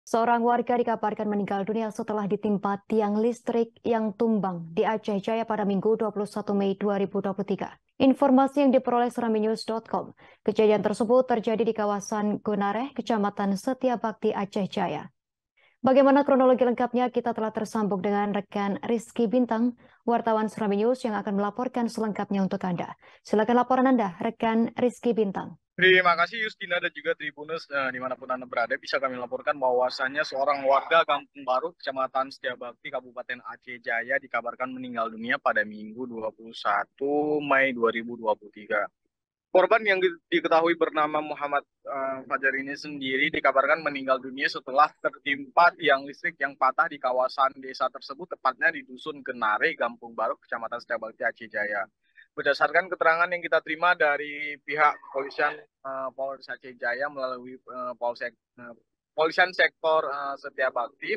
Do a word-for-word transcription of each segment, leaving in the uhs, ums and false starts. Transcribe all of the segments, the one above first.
Seorang warga dikabarkan meninggal dunia setelah ditimpa tiang listrik yang tumbang di Aceh Jaya pada Minggu dua puluh satu Mei dua ribu dua puluh tiga. Informasi yang diperoleh seraminews dot com. Kejadian tersebut terjadi di kawasan Gunareh, Kecamatan Setiabakti, Aceh Jaya. Bagaimana kronologi lengkapnya, kita telah tersambung dengan rekan Rizky Bintang, wartawan Seraminews yang akan melaporkan selengkapnya untuk Anda. Silakan laporan Anda, rekan Rizky Bintang. Terima kasih Justina dan juga Tribunus, eh, dimanapun Anda berada, bisa kami laporkan bahwasannya seorang warga Kampung Baru, Kecamatan Setiabakti, Kabupaten Aceh Jaya dikabarkan meninggal dunia pada Minggu dua puluh satu Mei dua ribu dua puluh tiga. Korban yang di- diketahui bernama Muhammad eh, Fajar ini sendiri dikabarkan meninggal dunia setelah tertimpa tiang listrik yang patah di kawasan desa tersebut, tepatnya di Dusun Genare, Kampung Baru, Kecamatan Setiabakti, Aceh Jaya. Berdasarkan keterangan yang kita terima dari pihak kepolisian eh, Polres Aceh Jaya melalui eh, Polsek, eh, Polisian Sektor eh, Setiabakti,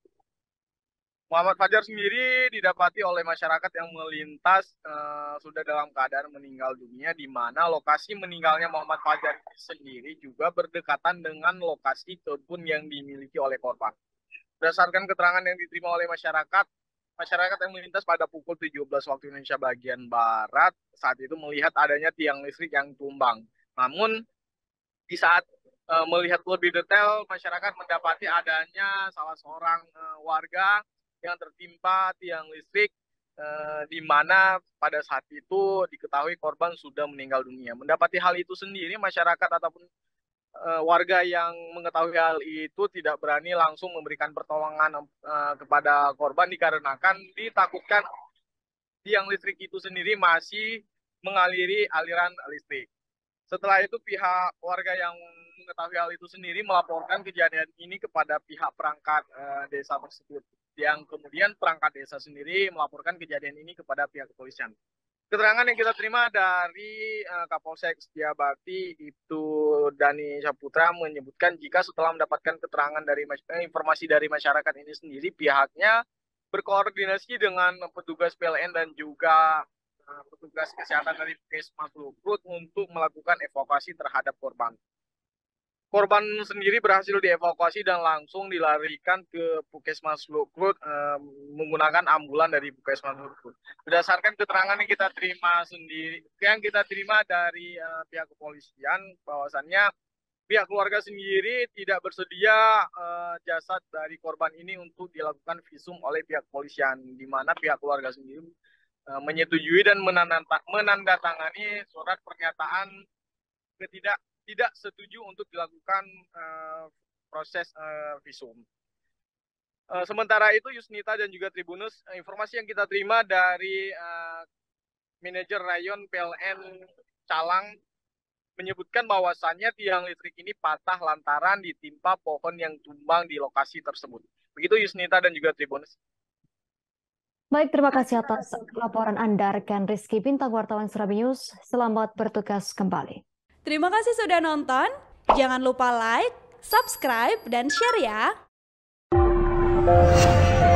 Muhammad Fajar sendiri didapati oleh masyarakat yang melintas eh, sudah dalam keadaan meninggal dunia, di mana lokasi meninggalnya Muhammad Fajar sendiri juga berdekatan dengan lokasi kebun yang dimiliki oleh korban. Berdasarkan keterangan yang diterima oleh masyarakat, masyarakat yang melintas pada pukul tujuh belas waktu Indonesia bagian Barat saat itu melihat adanya tiang listrik yang tumbang. Namun di saat eh, melihat lebih detail, masyarakat mendapati adanya salah seorang eh, warga yang tertimpa tiang listrik, eh, di mana pada saat itu diketahui korban sudah meninggal dunia. Mendapati hal itu sendiri, masyarakat ataupun eh, warga yang mengetahui hal itu tidak berani langsung memberikan pertolongan eh, kepada korban dikarenakan ditakutkan tiang listrik itu sendiri masih mengaliri aliran listrik. Setelah itu pihak warga yang mengetahui hal itu sendiri melaporkan kejadian ini kepada pihak perangkat eh, desa tersebut. Yang kemudian perangkat desa sendiri melaporkan kejadian ini kepada pihak kepolisian. Keterangan yang kita terima dari uh, Kapolsek Setiabakti itu Dani Saputra menyebutkan jika setelah mendapatkan keterangan dari eh, informasi dari masyarakat ini sendiri, pihaknya berkoordinasi dengan petugas P L N dan juga uh, petugas kesehatan dari Puskesmas Lukrut untuk melakukan evakuasi terhadap korban. Korban sendiri berhasil dievakuasi dan langsung dilarikan ke Puskesmas Lukrut eh, menggunakan ambulan dari Puskesmas Lukrut. Berdasarkan keterangan yang kita terima sendiri, yang kita terima dari eh, pihak kepolisian, bahwasannya pihak keluarga sendiri tidak bersedia eh, jasad dari korban ini untuk dilakukan visum oleh pihak kepolisian, di mana pihak keluarga sendiri eh, menyetujui dan menandatangani surat pernyataan ketidak tidak setuju untuk dilakukan uh, proses uh, visum. Uh, sementara itu Yusnita dan juga Tribunus, uh, informasi yang kita terima dari uh, manajer rayon P L N Calang menyebutkan bahwasannya tiang listrik ini patah lantaran ditimpa pohon yang tumbang di lokasi tersebut. Begitu Yusnita dan juga Tribunus. Baik, terima kasih atas laporan Anda, rekan Rizky Bintang, wartawan Seraminews. Selamat bertugas kembali. Terima kasih sudah nonton. Jangan lupa like, subscribe, dan share ya.